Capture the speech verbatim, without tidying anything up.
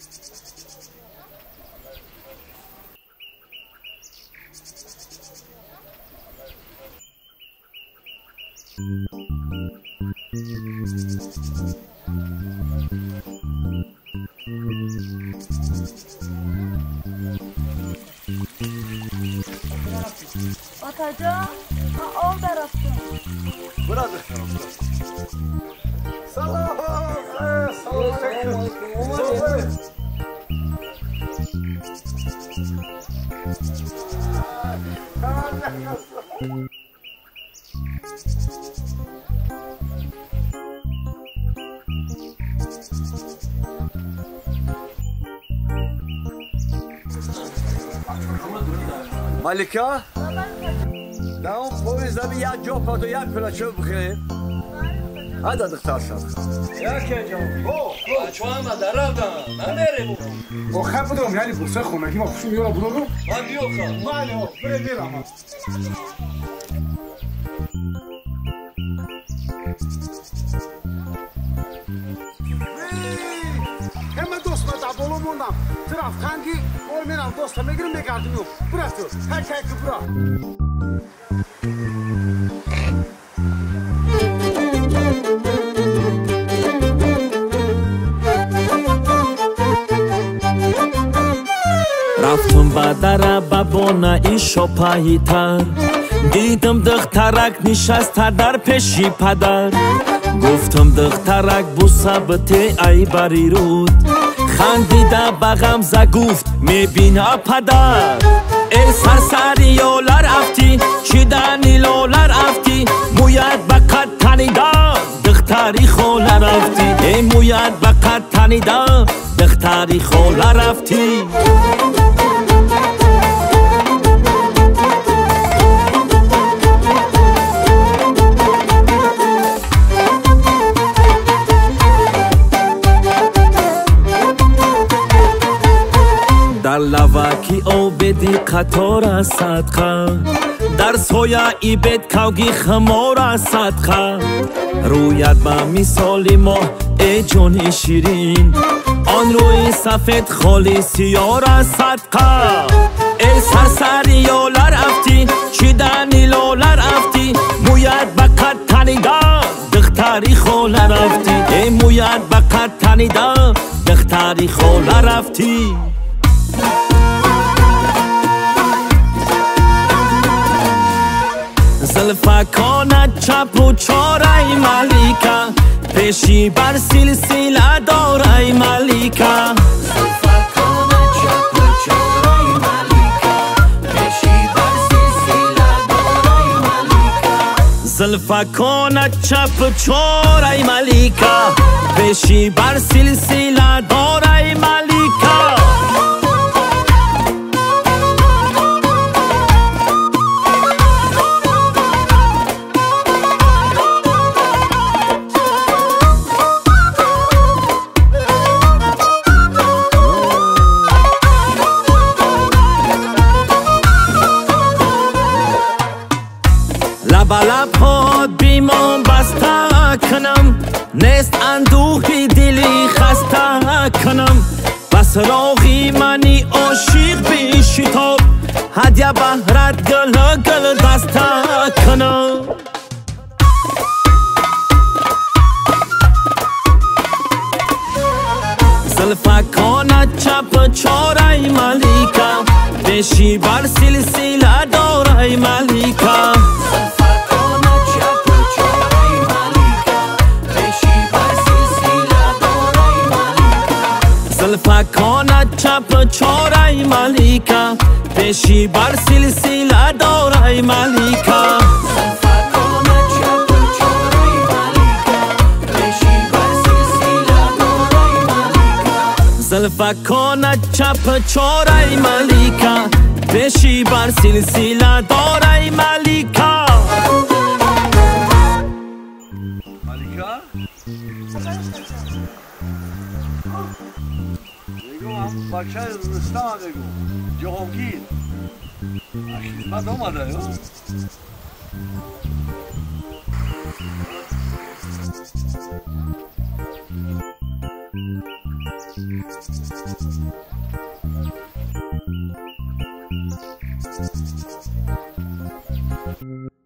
Atacan, al taraftan. Burada. Salam. Salam aleyküm. Malika? نه اون پویز دمی یک جا پاد و یک پلاچه بخیریم هده دخترشم یکی جان بچه همه در رفتم من بریم با خب بدم یعنی بسه خونگی ما پشون یورا بودم من بیو خواهم بله بره بیرم همه دوست من در بالا موندم طرف خنگی بای میرم دوست میگیرم میگردم یو برا تو هک هک برا رفتم با در بابانا ایشو پاییتر دیدم دخترک نشسته در پیشی پدر گفتم دخترک بو ثبت ای بری رود خندیده بغم ز گفت میبینه پدر ای سرسری یولا رفتی چی دنی لولا رفتی موید بقد تنیده دختری خولا رفتی ای موید بقد تنیده دختری خولا رفتی در لواکی او بدی قطار صدقه در سویا ای بد کوگی خمار صدقه رویت با مثال ما ای جون شیرین آن روی سفید خالی سیار صدقه ای سرسری یولا رفتی چی دنی لولا رفتی موید بقد تنیده دختری خولا رفتی ای موید بقد تنیده دختری خولا رفتی زلفکانت چپ و چارای ملیکا پیشی بر سلسله دارای ملیکا زلفکانت چپ و چارای ملیکا پیشی بر سلسله دارای ملیکا زلفکانت چپ و چارای ملیکا پیشی بر سلسله دارای ملیکا لب خود بیمان بسته کنم نیست اندوهی دلی خسته کنم بس راغی منی عاشق بی شتاب هدیه بهرت گل گل دسته کنم زلفکانت چپ چارای ملیکا پیشی بر سلسله دارای ملیکا زلفکانت چپ چارای ملیکا پیشی بر سلسله دارای ملیکا زلفکانت چپ چارای ملیکا پیشی بر سلسله دارای ملیکا زلفکانت چپ چارای ملیکا پیشی بر سلسله دارای ملیکا ملیکا؟ هم بچه رستان بگو جهانگیر خدمت آمده یا Thank you.